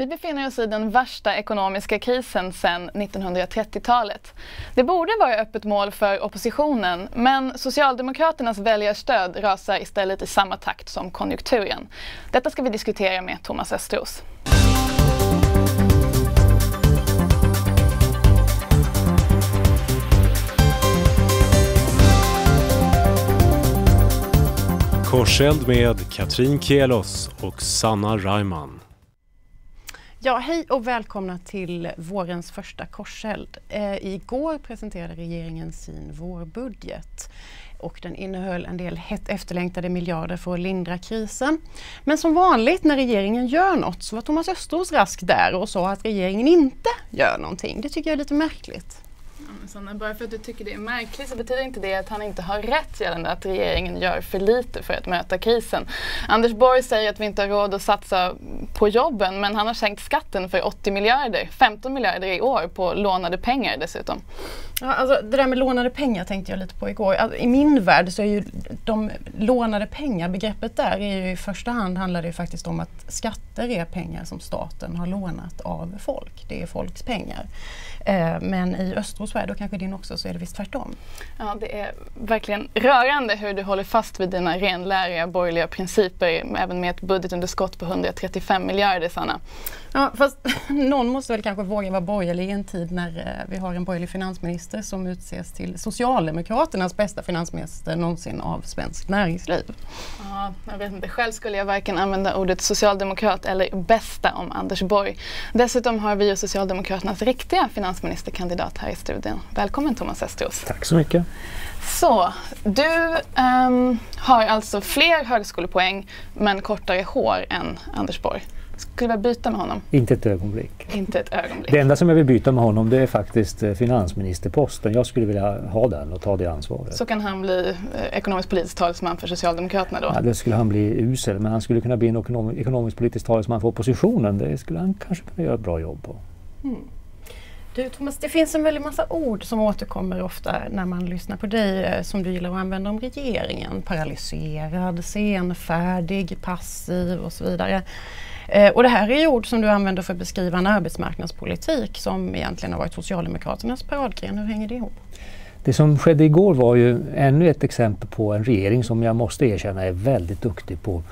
Vi befinner oss i den värsta ekonomiska krisen sedan 1930-talet. Det borde vara öppet mål för oppositionen, men Socialdemokraternas väljarstöd rasar istället i samma takt som konjunkturen. Detta ska vi diskutera med Thomas Östros. Korseld med Katrin Kielos och Sanna Reimann. Ja, hej och välkomna till vårens första korseld. Igår presenterade regeringen sin vårbudget och den innehöll en del hett efterlängtade miljarder för att lindra krisen. Men som vanligt när regeringen gör något så var Thomas Östros rask där och sa att regeringen inte gör någonting. Det tycker jag är lite märkligt. Sanna, bara för att du tycker det är märkligt så betyder inte det att han inte har rätt gällande att regeringen gör för lite för att möta krisen. Anders Borg säger att vi inte har råd att satsa på jobben, men han har sänkt skatten för 80 miljarder, 15 miljarder i år på lånade pengar dessutom. Ja, alltså det där med lånade pengar tänkte jag lite på igår. Alltså, i min värld så är ju de lånade pengar, begreppet där är ju i första hand handlar det ju faktiskt om att skatter är pengar som staten har lånat av folk. Det är folks pengar. Men i Östros värld, och kanske din också, så är det visst tvärtom. Ja, det är verkligen rörande hur du håller fast vid dina renläriga borgerliga principer, även med ett budgetunderskott på 135 miljarder, Sanna. Ja, fast någon måste väl kanske våga vara borgerlig i en tid när vi har en borgerlig finansminister som utses till Socialdemokraternas bästa finansminister någonsin av svensk näringsliv. Ja, jag vet inte. Själv skulle jag varken använda ordet socialdemokrat eller bästa om Anders Borg. Dessutom har vi ju Socialdemokraternas riktiga finansministerkandidat här i studion. Välkommen Thomas Östros. Tack så mycket. Så, du har alltså fler högskolepoäng men kortare hår än Anders Borg. Skulle vi byta med honom? Inte ett ögonblick. Inte ett ögonblick. Det enda som jag vill byta med honom det är faktiskt finansministerposten. Jag skulle vilja ha den och ta det ansvaret. Så kan han bli ekonomisk-politisk talesman för Socialdemokraterna då? Ja, det skulle han bli usel, men han skulle kunna bli en ekonomisk-politisk talesman för oppositionen. Det skulle han kanske kunna göra ett bra jobb på. Du Thomas, det finns en väldigt massa ord som återkommer ofta när man lyssnar på dig som du gillar att använda om regeringen. Paralyserad, senfärdig, passiv och så vidare. Och det här är ju ord som du använder för att beskriva en arbetsmarknadspolitik som egentligen har varit Socialdemokraternas paradgren. Hur hänger det ihop? Det som skedde igår var ju ännu ett exempel på en regering som jag måste erkänna är väldigt duktig på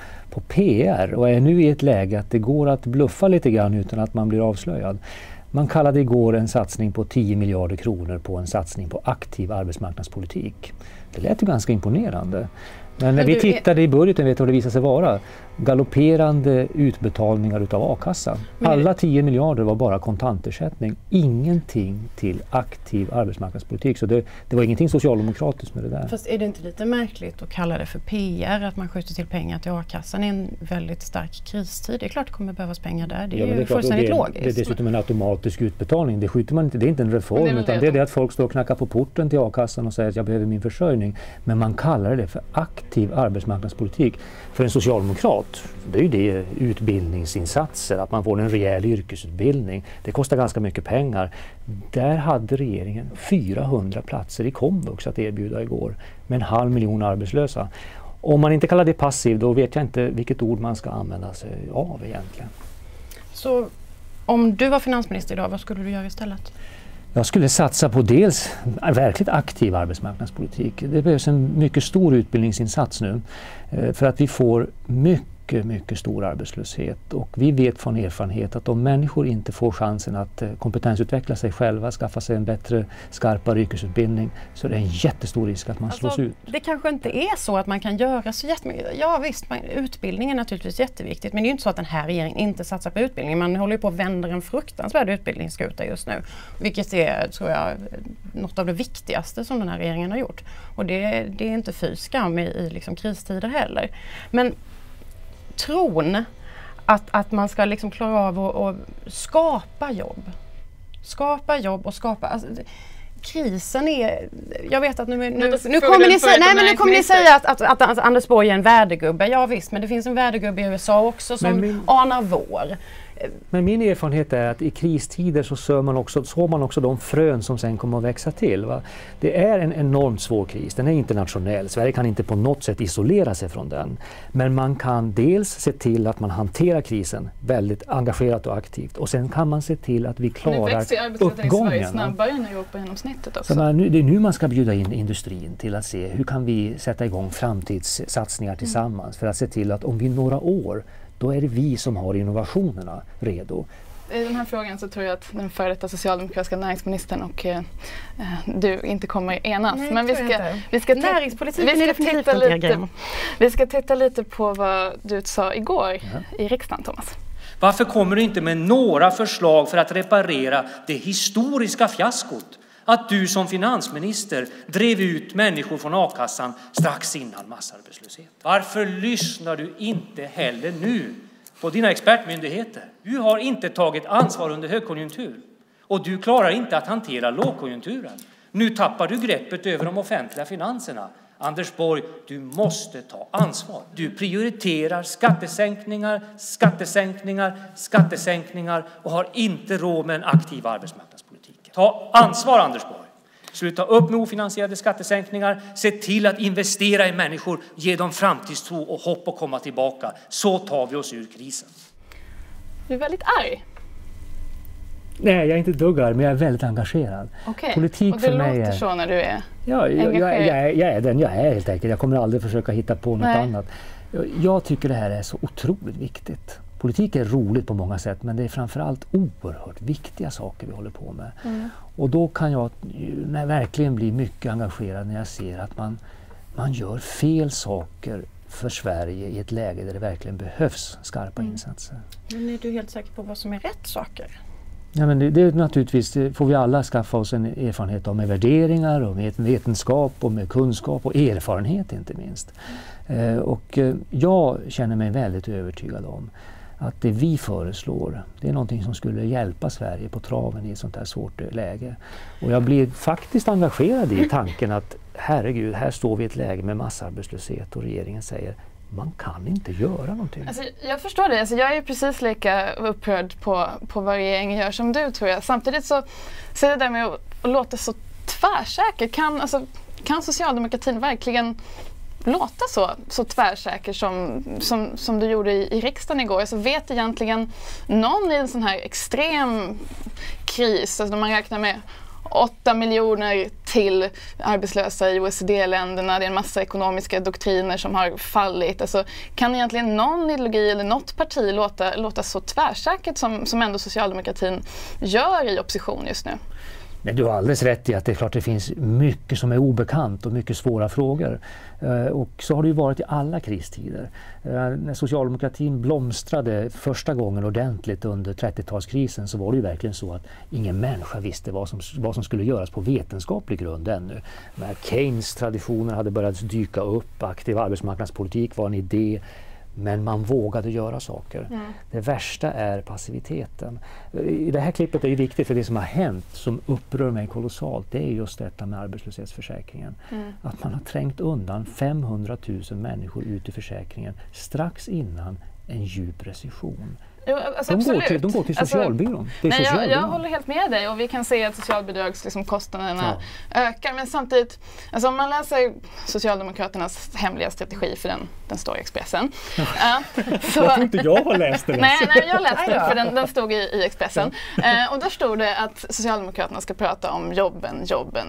PR och är nu i ett läge att det går att bluffa lite grann utan att man blir avslöjad. Man kallade igår en satsning på 10 miljarder kronor på en satsning på aktiv arbetsmarknadspolitik. Det lät ju ganska imponerande. Men när vi tittade i budgeten vet du vad det visade sig vara? Galopperande utbetalningar utav a-kassa. Alla 10 miljarder var bara kontantersättning. Ingenting till aktiv arbetsmarknadspolitik. Så det var ingenting socialdemokratiskt med det där. Fast är det inte lite märkligt att kalla det för PR? Att man skjuter till pengar till a-kassan i en väldigt stark kristid. Det är klart det kommer behövas pengar där. Det är ju fullständigt logiskt. Det är dessutom en automatisk utbetalning. Det skjuter man inte. Det är inte en reform utan det är det att folk står och knackar på porten till a-kassan och säger att jag behöver min försörjning. Men man kallar det för aktiv arbetsmarknadspolitik. För en socialdemokrat, det är ju det utbildningsinsatser, att man får en rejäl yrkesutbildning. Det kostar ganska mycket pengar. Där hade regeringen 400 platser i komvux att erbjuda igår med 500 000 arbetslösa. Om man inte kallar det passiv, då vet jag inte vilket ord man ska använda sig av egentligen. Så om du var finansminister idag, vad skulle du göra istället? Jag skulle satsa på dels verkligt aktiv arbetsmarknadspolitik. Det behövs en mycket stor utbildningsinsats nu för att vi får mycket stor arbetslöshet. Och vi vet från erfarenhet att om människor inte får chansen att kompetensutveckla sig själva, skaffa sig en bättre, skarpare yrkesutbildning, så är det en jättestor risk att man slås ut. Det kanske inte är så att man kan göra så jättemycket. Ja visst, utbildning är naturligtvis jätteviktigt, men det är ju inte så att den här regeringen inte satsar på utbildning. Man håller ju på att vända en fruktansvärd utbildningsskuta just nu, vilket är, tror jag, något av det viktigaste som den här regeringen har gjort. Och det är inte fy skam i liksom kristider heller. Men tron att man ska liksom klara av att skapa jobb. Alltså, krisen är, jag vet att nu kommer ni säga att Anders Borg är en värdegubbe. Ja visst, men det finns en värdegubbe i USA också som anar vår. Men min erfarenhet är att i kristider så sår man också de frön som sen kommer att växa till. Va? Det är en enormt svår kris, den är internationell. Sverige kan inte på något sätt isolera sig från den. Men man kan dels se till att man hanterar krisen väldigt engagerat och aktivt. Och sen kan man se till att vi klarar uppgången. Nu växer arbetslösheten i Sverige snabbare än Europa-genomsnittet också. Så det är nu man ska bjuda in industrin till att se hur kan vi sätta igång framtidssatsningar tillsammans för att se till att om vi några år då är det vi som har innovationerna redo. I den här frågan så tror jag att den före detta socialdemokratiska näringsministern och du inte kommer enas. Nej, men vi ska titta lite på vad du sa igår i riksdagen, Thomas. Varför kommer du inte med några förslag för att reparera det historiska fiaskot? Att du som finansminister drev ut människor från a-kassan strax innan massarbetslöshet. Varför lyssnar du inte heller nu på dina expertmyndigheter? Du har inte tagit ansvar under högkonjunktur och du klarar inte att hantera lågkonjunkturen. Nu tappar du greppet över de offentliga finanserna. Anders Borg, du måste ta ansvar. Du prioriterar skattesänkningar och har inte råd med en aktiv arbetsmarknadspolitik. Ta ansvar, Anders Borg. Sluta upp med ofinansierade skattesänkningar. Se till att investera i människor. Ge dem framtidstro och hopp att komma tillbaka. Så tar vi oss ur krisen. Du är väldigt arg. Nej, jag är inte duggar, men jag är väldigt engagerad. Okay. Politik och för mig låter så när du är jag är den jag är helt enkelt. Jag kommer aldrig försöka hitta på något annat. Jag tycker det här är så otroligt viktigt. Politik är roligt på många sätt, men det är framförallt oerhört viktiga saker vi håller på med. Och då kan jag verkligen bli mycket engagerad när jag ser att man gör fel saker för Sverige i ett läge där det verkligen behövs skarpa insatser. Men är du helt säker på vad som är rätt saker? Ja, men det är naturligtvis, det får vi alla skaffa oss en erfarenhet av med värderingar och med vetenskap och med kunskap och erfarenhet inte minst. Och jag känner mig väldigt övertygad om att det vi föreslår, det är någonting som skulle hjälpa Sverige på traven i ett sånt här svårt läge. Och jag blir faktiskt engagerad i tanken att herregud, här står vi i ett läge med massarbetslöshet och regeringen säger man kan inte göra någonting. Alltså, jag förstår det. Alltså, jag är precis lika upprörd på vad regeringen gör som du, tror jag. Samtidigt så är det där med att låta så tvärsäker. Kan socialdemokratin verkligen låta så tvärsäker som du gjorde i riksdagen igår? Alltså, vet egentligen någon i en sån här extrem kris, alltså man räknar med 8 miljoner till arbetslösa i OECD-länderna. Det är en massa ekonomiska doktriner som har fallit. Alltså, kan egentligen någon ideologi eller något parti låta så tvärsäkert som ändå socialdemokratin gör i opposition just nu? Men du har alldeles rätt i att det är klart det finns mycket som är obekant och mycket svåra frågor. Och så har det ju varit i alla kristider. När socialdemokratin blomstrade första gången ordentligt under 30-talskrisen så var det ju verkligen så att ingen människa visste vad som skulle göras på vetenskaplig grund ännu. När Keynes traditioner hade börjat dyka upp, aktiv arbetsmarknadspolitik var en idé. Men man vågade göra saker. Det värsta är passiviteten. I det här klippet är det viktigt för det som har hänt som upprör mig kolossalt. Det är just detta med arbetslöshetsförsäkringen. Att man har trängt undan 500 000 människor ut i försäkringen strax innan en djup recession. Jo, alltså de går till socialbyrån. Alltså, jag håller helt med dig och vi kan se att socialbidragskostnaderna ökar. Men samtidigt, alltså om man läser Socialdemokraternas hemliga strategi, för den står i Expressen. Jag tror inte jag har läst den. Nej, jag läste den, för den stod i Expressen. Och där stod det att Socialdemokraterna ska prata om jobben.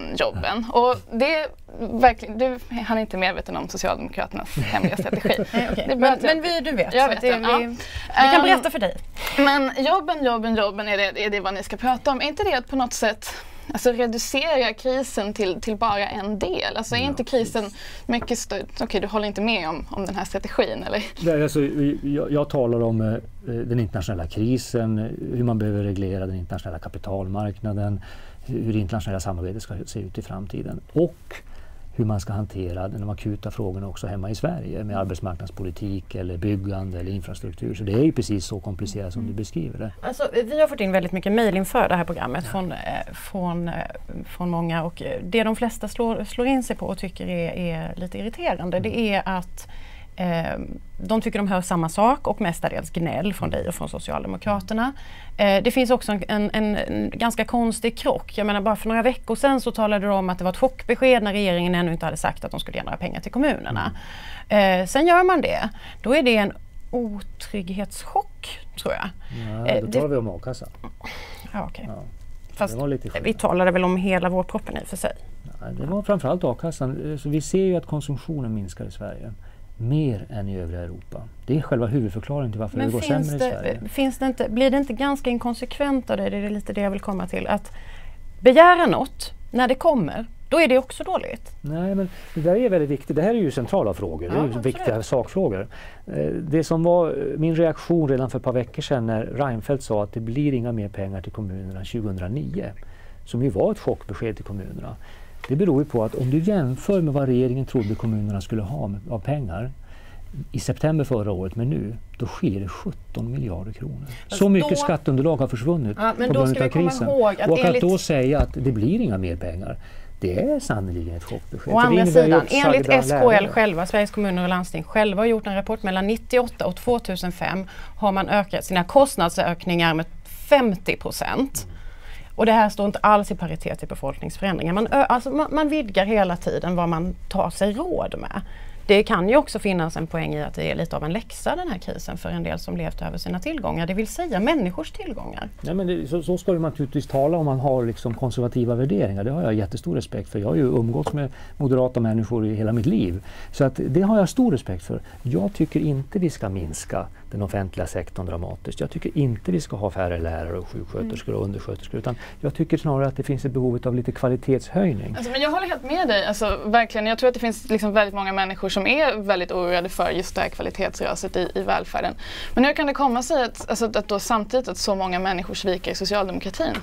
Och det är verkligen, du är inte medveten om Socialdemokraternas hemliga strategi. Nej, okay. Men du vet. Jag vet vi kan berätta för dig. Men jobben är det vad ni ska prata om. Är inte det att på något sätt reducera krisen till bara en del? Alltså är inte krisen mycket större? Okej, du håller inte med om den här strategin, eller? Nej, alltså, jag talar om den internationella krisen, hur man behöver reglera den internationella kapitalmarknaden, hur det internationella samarbetet ska se ut i framtiden och hur man ska hantera de akuta frågorna också hemma i Sverige med arbetsmarknadspolitik eller byggande eller infrastruktur. Så det är ju precis så komplicerat som du beskriver det. Alltså, vi har fått in väldigt mycket mejl inför det här programmet från många, och det de flesta slår in sig på och tycker är lite irriterande, det är att De tycker de hör samma sak och mestadels gnäll från dig och från Socialdemokraterna. Det finns också en ganska konstig krock. Jag menar, bara för några veckor sedan så talade du om att det var ett chockbesked när regeringen ännu inte hade sagt att de skulle ge några pengar till kommunerna. Sen gör man det. Då är det en otrygghetschock, tror jag. Ja, då talar vi om a-kassan. Ja, okej. Ja. Fast vi talade väl om hela vårproppen i och för sig. Ja, det var framförallt a-kassan. Så vi ser ju att konsumtionen minskar i Sverige. Mer än i övriga Europa. Det är själva huvudförklaringen till varför det går sämre i Sverige. Blir det inte ganska inkonsekvent av det? Det är lite det jag vill komma till. Att begära något när det kommer, då är det också dåligt. Nej, men det där är väldigt viktigt. Det här är ju centrala frågor. Det är ju viktiga sakfrågor. Det som var min reaktion redan för ett par veckor sedan när Reinfeldt sa att det blir inga mer pengar till kommunerna 2009, som ju var ett chockbesked till kommunerna. Det beror ju på att om du jämför med vad regeringen trodde kommunerna skulle ha av pengar i september förra året med nu, då skiljer det 17 miljarder kronor. Så mycket skatteunderlag har försvunnit på grund av krisen. Och att då säga att det blir inga mer pengar, det är sannolikt ett chockbesked. Å andra sidan, enligt SKL själva, Sveriges kommuner och landsting själva har gjort en rapport mellan 1998 och 2005 har man ökat sina kostnadsökningar med 50%. Och det här står inte alls i paritet till befolkningsförändringar. Man vidgar hela tiden vad man tar sig råd med. Det kan ju också finnas en poäng i att det är lite av en läxa den här krisen för en del som levt över sina tillgångar. Det vill säga människors tillgångar. Ja, men så ska man naturligtvis tala om man har liksom konservativa värderingar. Det har jag jättestor respekt för. Jag har ju umgåtts med moderata människor i hela mitt liv. Så att det har jag stor respekt för. Jag tycker inte vi ska minska den offentliga sektorn dramatiskt. Jag tycker inte vi ska ha färre lärare och sjuksköterskor och undersköterskor. Utan jag tycker snarare att det finns ett behov av lite kvalitetshöjning. Alltså, men jag håller helt med dig. Alltså, verkligen. Jag tror att det finns liksom väldigt många människor som är väldigt oroade för just det här kvalitetsraset i välfärden. Men hur kan det komma sig att då samtidigt att så många människor sviker i socialdemokratin?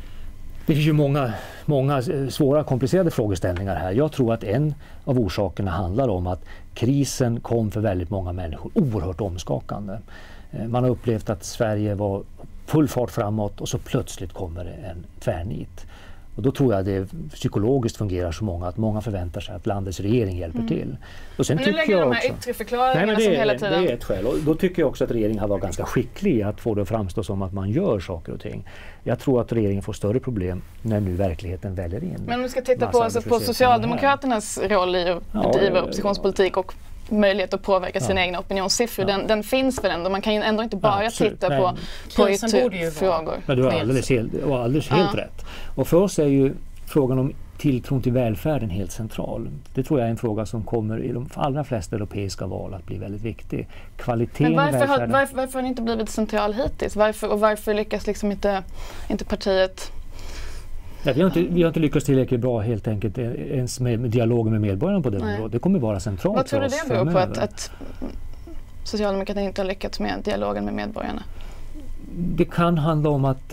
Det finns ju många svåra komplicerade frågeställningar här. Jag tror att en av orsakerna handlar om att krisen kom för väldigt många människor oerhört omskakande. Man har upplevt att Sverige var full fart framåt och så plötsligt kommer det en tvärnit. Och då tror jag det psykologiskt fungerar så många att många förväntar sig att landets regering hjälper till. Och sen men nu lägger de här yttre förklaringarna som hela tiden... Det är ett skäl. Och då tycker jag också att regeringen har varit ganska skicklig att få det att framstå som att man gör saker och ting. Jag tror att regeringen får större problem när nu verkligheten väljer in. Men om vi ska titta på Socialdemokraternas roll i att bedriva oppositionspolitik och möjlighet att påverka sina egna opinionssiffror. Den finns väl ändå. Man kan ju ändå inte bara titta på yttre frågor. Men du har alldeles helt rätt. Och för oss är ju frågan om tilltron till välfärden helt central. Det tror jag är en fråga som kommer i de allra flesta europeiska val att bli väldigt viktig. Kvaliteten men i välfärden... varför har den inte blivit central hittills? Varför lyckas liksom inte partiet... Ja, vi har inte lyckats tillräckligt bra helt enkelt ens med dialogen med medborgarna på det området. Det kommer vara centralt. Vad tror du det beror på att Socialdemokraterna inte har lyckats med dialogen med medborgarna? Det kan handla om att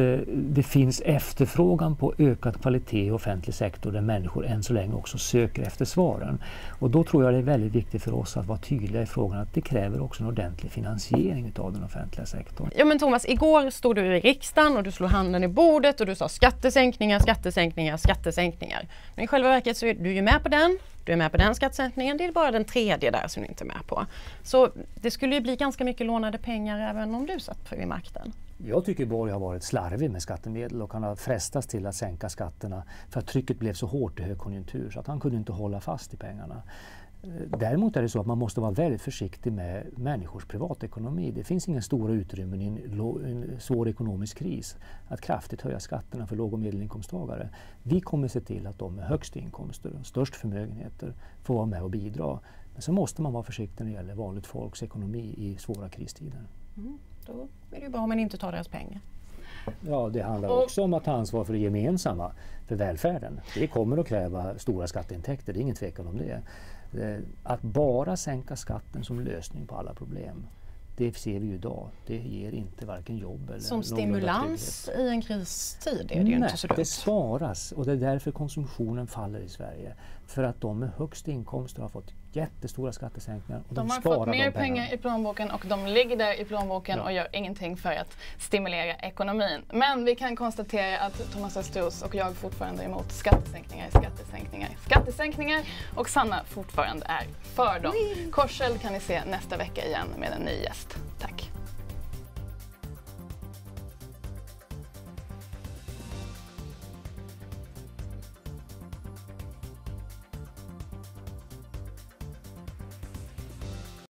det finns efterfrågan på ökad kvalitet i offentlig sektor där människor än så länge också söker efter svaren. Och då tror jag det är väldigt viktigt för oss att vara tydliga i frågan att det kräver också en ordentlig finansiering av den offentliga sektorn. Ja men Thomas, igår stod du i riksdagen och du slog handen i bordet och du sa skattesänkningar. Men i själva verket så är du ju med på den. Du är med på den skattesänkningen, det är bara den tredje där som du inte är med på. Så det skulle ju bli ganska mycket lånade pengar även om du satt vid makten. Jag tycker Borg har varit slarvig med skattemedel och han har frestats till att sänka skatterna för att trycket blev så hårt i högkonjunktur så att han kunde inte hålla fast i pengarna. Däremot är det så att man måste vara väldigt försiktig med människors privatekonomi. Det finns ingen stora utrymmen i en svår ekonomisk kris att kraftigt höja skatterna för låg- och medelinkomsttagare. Vi kommer se till att de med högst inkomster och störst förmögenheter får vara med och bidra. Men så måste man vara försiktig när det gäller vanligt folks ekonomi i svåra kristider. Då är det ju bra om man inte tar deras pengar. Ja, det handlar också om att ta ansvar för det gemensamma, för välfärden. Det kommer att kräva stora skatteintäkter, det är ingen tvekan om det. Att bara sänka skatten som lösning på alla problem, det ser vi ju idag. Det ger inte varken jobb eller som stimulans i en kristid är det ju inte så dumt. Det sparas och det är därför konsumtionen faller i Sverige. För att de med högst inkomster har fått jättestora skattesänkningar. Och de har fått mer pengar i plånboken och de ligger där i plånboken och gör ingenting för att stimulera ekonomin. Men vi kan konstatera att Thomas Östros och jag fortfarande är emot skattesänkningar och Sanna fortfarande är för dem. Korseld kan ni se nästa vecka igen med en ny gäst. Tack!